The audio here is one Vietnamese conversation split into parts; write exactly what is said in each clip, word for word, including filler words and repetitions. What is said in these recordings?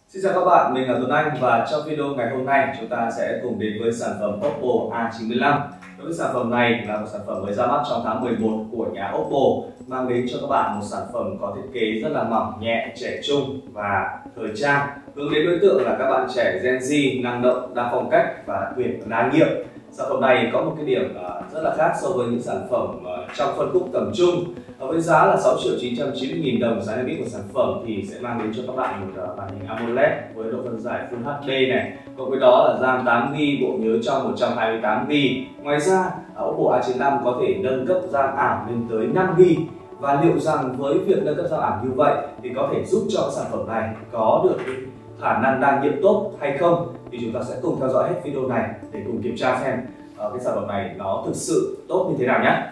Xin chào các bạn, mình là Tuấn Anh và trong video ngày hôm nay chúng ta sẽ cùng đến với sản phẩm Oppo A chín mươi lăm. Đối với sản phẩm này là một sản phẩm mới ra mắt trong tháng mười một của nhà Oppo, mang đến cho các bạn một sản phẩm có thiết kế rất là mỏng nhẹ, trẻ trung và thời trang, hướng đến đối tượng là các bạn trẻ Gen Z, năng động, đa phong cách và đặc biệt là đa nhiệm. Sản phẩm này có một cái điểm rất là khác so với những sản phẩm trong phân khúc tầm trung. Với giá là sáu triệu chín trăm chín mươi nghìn đồng, giá niêm yết của sản phẩm thì sẽ mang đến cho các bạn một màn hình AMOLED với độ phân giải Full hát đê này, cộng với đó là RAM tám gi ga bai, bộ nhớ trong một trăm hai mươi tám gi ga bai. Ngoài ra, Oppo A chín mươi lăm có thể nâng cấp RAM ảo lên tới năm gi ga bai. Và liệu rằng với việc nâng cấp RAM ảo như vậy thì có thể giúp cho sản phẩm này có được khả năng đa nhiệm tốt hay không, thì chúng ta sẽ cùng theo dõi hết video này để cùng kiểm tra xem uh, cái sản phẩm này nó thực sự tốt như thế nào nhé.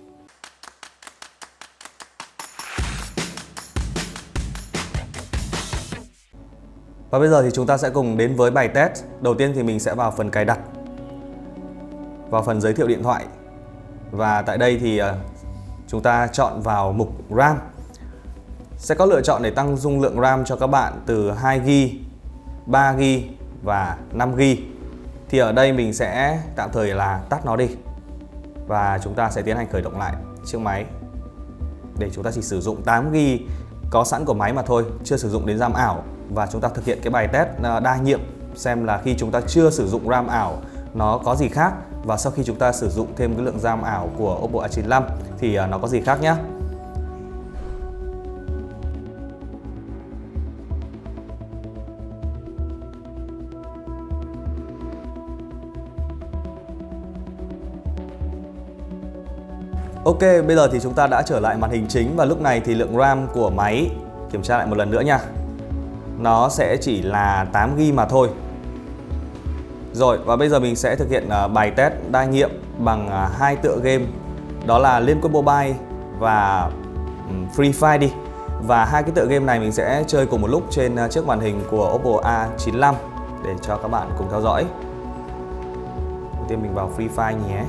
Và bây giờ thì chúng ta sẽ cùng đến với bài test. Đầu tiên thì mình sẽ vào phần cài đặt, vào phần giới thiệu điện thoại. Và tại đây thì uh, chúng ta chọn vào mục RAM. Sẽ có lựa chọn để tăng dung lượng RAM cho các bạn từ hai gi ga bai, ba gi ga bai và năm gi ga bai. Thì ở đây mình sẽ tạm thời là tắt nó đi. Và chúng ta sẽ tiến hành khởi động lại chiếc máy để chúng ta chỉ sử dụng tám gi ga bai có sẵn của máy mà thôi, chưa sử dụng đến RAM ảo. Và chúng ta thực hiện cái bài test đa nhiệm xem là khi chúng ta chưa sử dụng RAM ảo nó có gì khác, và sau khi chúng ta sử dụng thêm cái lượng RAM ảo của Oppo A chín mươi lăm thì nó có gì khác nhé. Ok, bây giờ thì chúng ta đã trở lại màn hình chính và lúc này thì lượng RAM của máy, kiểm tra lại một lần nữa nha, nó sẽ chỉ là tám gi ga bai mà thôi. Rồi, và bây giờ mình sẽ thực hiện uh, bài test đa nhiệm bằng uh, hai tựa game, đó là Liên Quân Mobile và um, Free Fire đi. Và hai cái tựa game này mình sẽ chơi cùng một lúc trên uh, chiếc màn hình của Oppo A chín mươi lăm để cho các bạn cùng theo dõi. Đầu tiên mình vào Free Fire nhé.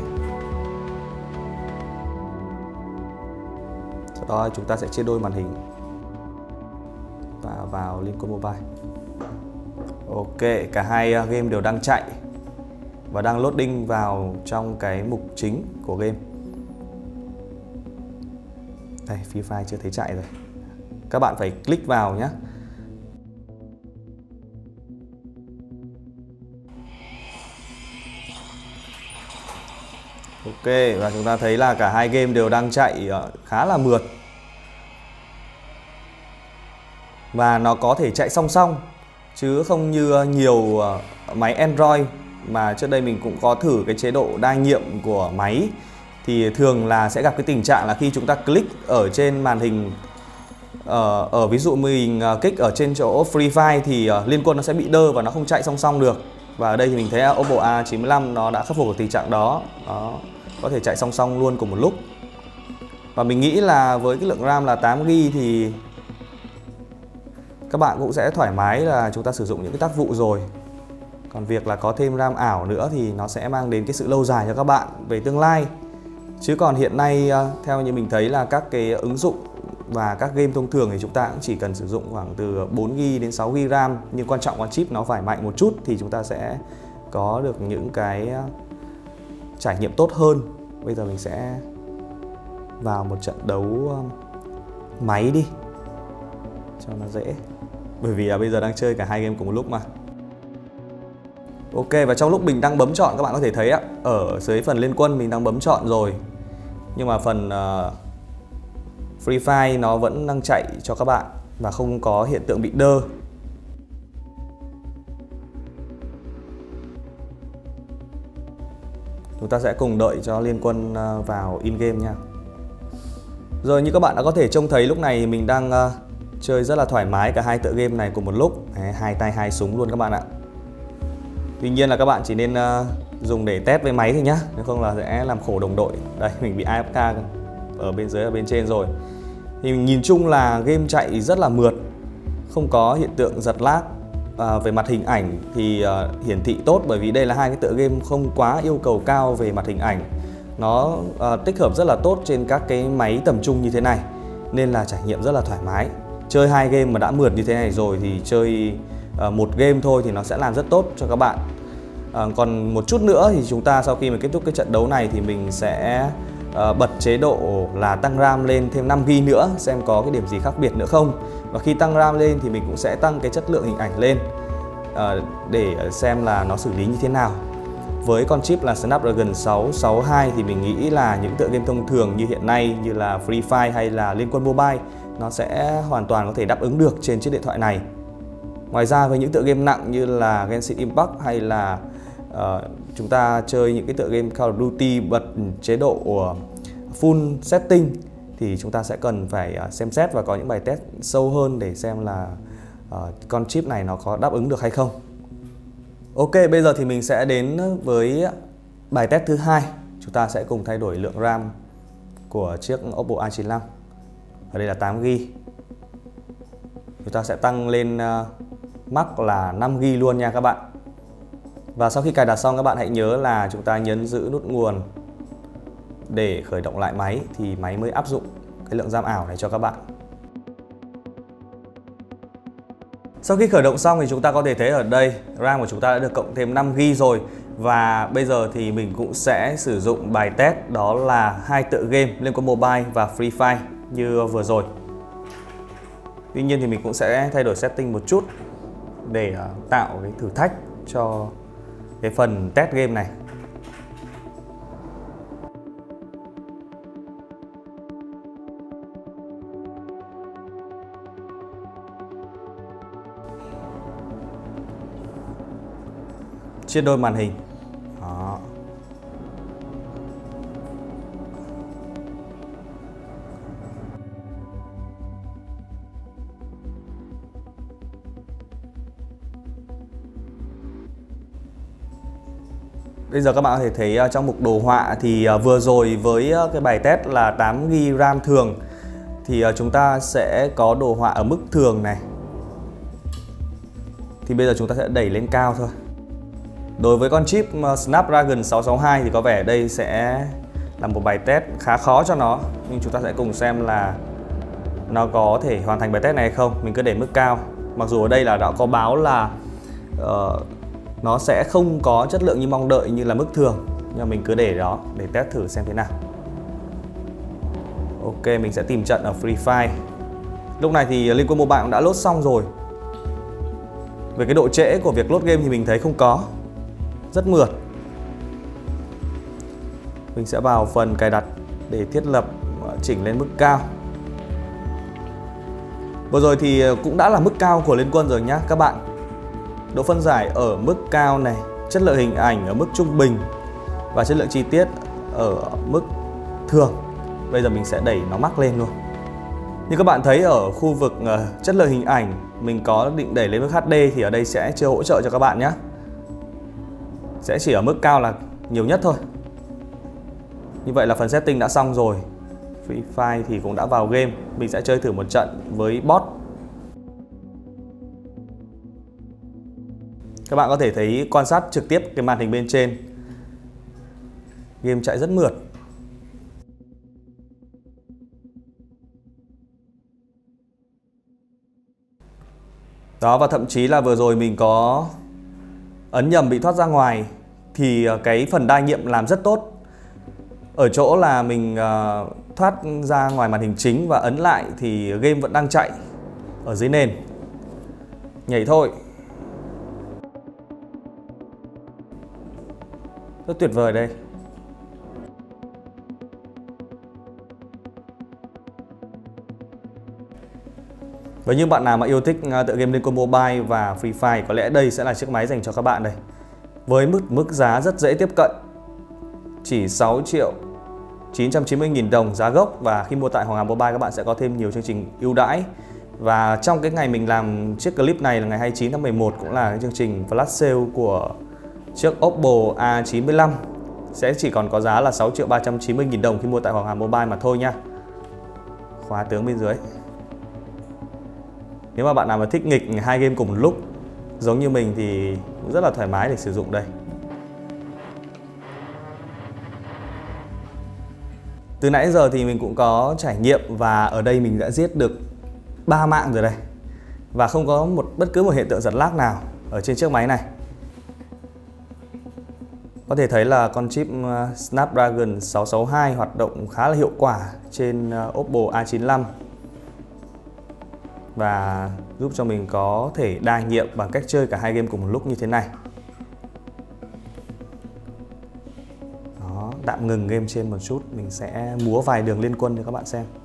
Sau đó chúng ta sẽ chia đôi màn hình và vào Liên Quân Mobile. Ok, cả hai game đều đang chạy và đang loading vào trong cái mục chính của game. Đây, Free Fire chưa thấy chạy rồi. Các bạn phải click vào nhé. Ok, và chúng ta thấy là cả hai game đều đang chạy khá là mượt. Và nó có thể chạy song song, chứ không như nhiều máy Android mà trước đây mình cũng có thử cái chế độ đa nhiệm của máy. Thì thường là sẽ gặp cái tình trạng là khi chúng ta click ở trên màn hình, Ở, ở ví dụ mình kích ở trên chỗ Free Fire thì Liên Quân nó sẽ bị đơ và nó không chạy song song được. Và ở đây thì mình thấy Oppo A chín mươi lăm nó đã khắc phục được tình trạng đó. Nó có thể chạy song song luôn cùng một lúc. Và mình nghĩ là với cái lượng RAM là tám gi ga bai thì các bạn cũng sẽ thoải mái là chúng ta sử dụng những cái tác vụ rồi. Còn việc là có thêm RAM ảo nữa thì nó sẽ mang đến cái sự lâu dài cho các bạn về tương lai. Chứ còn hiện nay theo như mình thấy là các cái ứng dụng và các game thông thường thì chúng ta cũng chỉ cần sử dụng khoảng từ bốn gi ga bai đến sáu gi ga bai RAM. Nhưng quan trọng là chip nó phải mạnh một chút thì chúng ta sẽ có được những cái trải nghiệm tốt hơn. Bây giờ mình sẽ vào một trận đấu máy đi cho nó dễ. Bởi vì là bây giờ đang chơi cả hai game cùng một lúc mà. Ok, và trong lúc mình đang bấm chọn, các bạn có thể thấy á, ở dưới phần Liên Quân mình đang bấm chọn rồi. Nhưng mà phần uh, Free Fire nó vẫn đang chạy cho các bạn và không có hiện tượng bị đơ. Chúng ta sẽ cùng đợi cho Liên Quân uh, vào in game nha. Rồi, như các bạn đã có thể trông thấy lúc này mình đang uh, chơi rất là thoải mái cả hai tựa game này cùng một lúc. Đấy, hai tay hai súng luôn các bạn ạ. Tuy nhiên là các bạn chỉ nên uh, dùng để test với máy thôi nhá, nếu không là sẽ làm khổ đồng đội. Đây, mình bị a ép ca ở bên dưới, ở bên trên rồi. Thì mình nhìn chung là game chạy rất là mượt, không có hiện tượng giật lag. À, về mặt hình ảnh thì uh, hiển thị tốt, bởi vì đây là hai cái tựa game không quá yêu cầu cao về mặt hình ảnh. Nó uh, tích hợp rất là tốt trên các cái máy tầm trung như thế này, nên là trải nghiệm rất là thoải mái. Chơi hai game mà đã mượt như thế này rồi thì chơi uh, một game thôi thì nó sẽ làm rất tốt cho các bạn. Uh, còn một chút nữa thì chúng ta sau khi mà kết thúc cái trận đấu này thì mình sẽ uh, bật chế độ là tăng RAM lên thêm năm gi ga bai nữa, xem có cái điểm gì khác biệt nữa không. Và khi tăng RAM lên thì mình cũng sẽ tăng cái chất lượng hình ảnh lên uh, để xem là nó xử lý như thế nào. Với con chip là Snapdragon sáu sáu hai thì mình nghĩ là những tựa game thông thường như hiện nay như là Free Fire hay là Liên Quân Mobile nó sẽ hoàn toàn có thể đáp ứng được trên chiếc điện thoại này. Ngoài ra với những tựa game nặng như là Genshin Impact hay là uh, chúng ta chơi những cái tựa game Call of Duty bật chế độ full setting thì chúng ta sẽ cần phải xem xét và có những bài test sâu hơn để xem là uh, con chip này nó có đáp ứng được hay không. Ok, bây giờ thì mình sẽ đến với bài test thứ hai. Chúng ta sẽ cùng thay đổi lượng RAM của chiếc Oppo A chín mươi lăm. Ở đây là tám gi ga bai. Chúng ta sẽ tăng lên uh, max là năm gi ga bai luôn nha các bạn. Và sau khi cài đặt xong các bạn hãy nhớ là chúng ta nhấn giữ nút nguồn để khởi động lại máy thì máy mới áp dụng cái lượng RAM ảo này cho các bạn. Sau khi khởi động xong thì chúng ta có thể thấy ở đây RAM của chúng ta đã được cộng thêm năm gi ga bai rồi. Và bây giờ thì mình cũng sẽ sử dụng bài test đó là hai tựa game Liên Quân Mobile và Free Fire như vừa rồi. Tuy nhiên thì mình cũng sẽ thay đổi setting một chút để tạo cái thử thách cho cái phần test game này. Chia đôi màn hình. Đó. Bây giờ các bạn có thể thấy trong mục đồ họa thì vừa rồi với cái bài test là tám gi ga bai RAM thường thì chúng ta sẽ có đồ họa ở mức thường này. Thì bây giờ chúng ta sẽ đẩy lên cao thôi. Đối với con chip Snapdragon sáu sáu hai thì có vẻ đây sẽ là một bài test khá khó cho nó. Nhưng chúng ta sẽ cùng xem là nó có thể hoàn thành bài test này hay không. Mình cứ để mức cao. Mặc dù ở đây là đã có báo là uh, nó sẽ không có chất lượng như mong đợi như là mức thường. Nhưng mình cứ để đó để test thử xem thế nào. Ok, mình sẽ tìm trận ở Free Fire. Lúc này thì Liên Quân Mobile cũng đã load xong rồi. Về cái độ trễ của việc load game thì mình thấy không có, rất mượt. Mình sẽ vào phần cài đặt để thiết lập chỉnh lên mức cao. Vừa rồi thì cũng đã là mức cao của Liên Quân rồi nhá các bạn. Độ phân giải ở mức cao này, chất lượng hình ảnh ở mức trung bình và chất lượng chi tiết ở mức thường. Bây giờ mình sẽ đẩy nó max lên luôn. Như các bạn thấy ở khu vực uh, chất lượng hình ảnh mình có định đẩy lên mức hát đê thì ở đây sẽ chưa hỗ trợ cho các bạn nhé. Sẽ chỉ ở mức cao là nhiều nhất thôi. Như vậy là phần setting đã xong rồi. Free Fire thì cũng đã vào game. Mình sẽ chơi thử một trận với bot. Các bạn có thể thấy quan sát trực tiếp cái màn hình bên trên. Game chạy rất mượt. Đó, và thậm chí là vừa rồi mình có ấn nhầm bị thoát ra ngoài thì cái phần đa nhiệm làm rất tốt. Ở chỗ là mình uh, thoát ra ngoài màn hình chính và ấn lại thì game vẫn đang chạy ở dưới nền. Nhảy thôi. Rất tuyệt vời đây. Với những bạn nào mà yêu thích tựa game Liên Quân Mobile và Free Fire, có lẽ đây sẽ là chiếc máy dành cho các bạn đây. Với mức mức giá rất dễ tiếp cận, chỉ sáu triệu chín trăm chín mươi nghìn đồng giá gốc, và khi mua tại Hoàng Hà Mobile các bạn sẽ có thêm nhiều chương trình ưu đãi. Và trong cái ngày mình làm chiếc clip này là ngày hai mươi chín tháng mười một, cũng là cái chương trình flash sale của chiếc Oppo A chín mươi lăm, sẽ chỉ còn có giá là sáu triệu ba trăm chín mươi nghìn đồng khi mua tại Hoàng Hà Mobile mà thôi nha. Khóa tướng bên dưới. Nếu mà bạn nào mà thích nghịch hai game cùng một lúc giống như mình thì cũng rất là thoải mái để sử dụng đây. Từ nãy giờ thì mình cũng có trải nghiệm và ở đây mình đã giết được ba mạng rồi đây. Và không có một bất cứ một hiện tượng giật lag nào ở trên chiếc máy này. Có thể thấy là con chip Snapdragon sáu sáu hai hoạt động khá là hiệu quả trên Oppo A chín lăm và giúp cho mình có thể đa nhiệm bằng cách chơi cả hai game cùng một lúc như thế này. Đó, tạm ngừng game trên một chút, mình sẽ múa vài đường liên quân cho các bạn xem.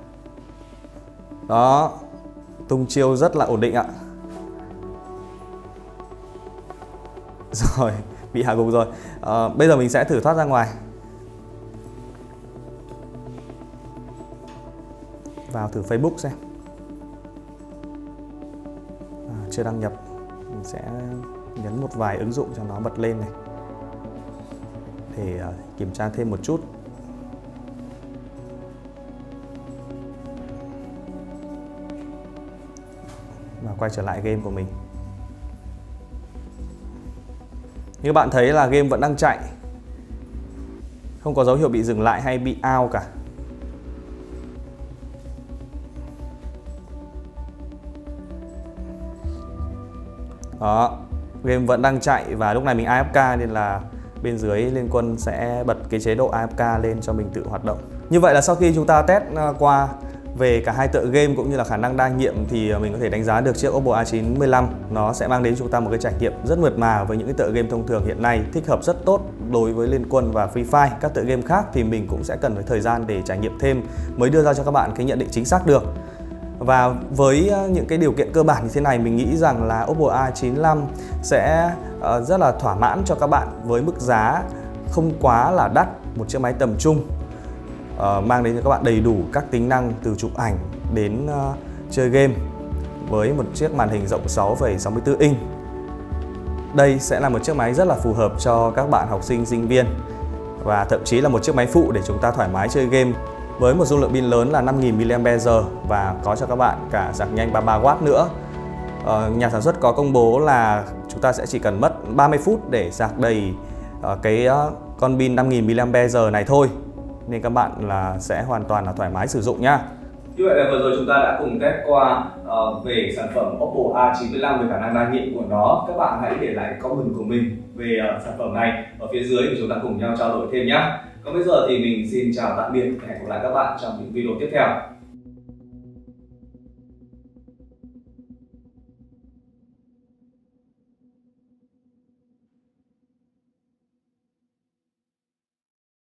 Đó, tung chiêu rất là ổn định ạ. Rồi, bị hạ gục rồi. à, Bây giờ mình sẽ thử thoát ra ngoài. Vào thử Facebook xem. à, Chưa đăng nhập. Mình sẽ nhấn một vài ứng dụng cho nó bật lên này để uh, kiểm tra thêm một chút. Và quay trở lại game của mình. Như các bạn thấy là game vẫn đang chạy, không có dấu hiệu bị dừng lại hay bị out cả. Đó, game vẫn đang chạy và lúc này mình a ép ca nên là bên dưới liên quân sẽ bật cái chế độ a ép ca lên cho mình tự hoạt động. Như vậy là sau khi chúng ta test qua về cả hai tựa game cũng như là khả năng đa nhiệm thì mình có thể đánh giá được chiếc Oppo A chín lăm nó sẽ mang đến chúng ta một cái trải nghiệm rất mượt mà với những cái tựa game thông thường hiện nay, thích hợp rất tốt đối với Liên Quân và Free Fire. Các tựa game khác thì mình cũng sẽ cần phải thời gian để trải nghiệm thêm mới đưa ra cho các bạn cái nhận định chính xác được. Và với những cái điều kiện cơ bản như thế này, mình nghĩ rằng là Oppo A chín lăm sẽ rất là thỏa mãn cho các bạn với mức giá không quá là đắt, một chiếc máy tầm trung. Uh, mang đến cho các bạn đầy đủ các tính năng từ chụp ảnh đến uh, chơi game với một chiếc màn hình rộng sáu phẩy sáu mươi tư inch. Đây sẽ là một chiếc máy rất là phù hợp cho các bạn học sinh, sinh viên và thậm chí là một chiếc máy phụ để chúng ta thoải mái chơi game với một dung lượng pin lớn là năm nghìn mi li am pe giờ và có cho các bạn cả sạc nhanh ba mươi ba oát nữa. Uh, nhà sản xuất có công bố là chúng ta sẽ chỉ cần mất ba mươi phút để sạc đầy uh, cái uh, con pin năm nghìn mi li am pe giờ này thôi, nên các bạn là sẽ hoàn toàn là thoải mái sử dụng nhá. Như vậy là vừa rồi chúng ta đã cùng test qua uh, về sản phẩm Oppo A chín lăm về khả năng đa nhiệm của nó. Các bạn hãy để lại comment của mình về uh, sản phẩm này ở phía dưới để chúng ta cùng nhau trao đổi thêm nhé. Còn bây giờ thì mình xin chào tạm biệt và hẹn gặp lại các bạn trong những video tiếp theo.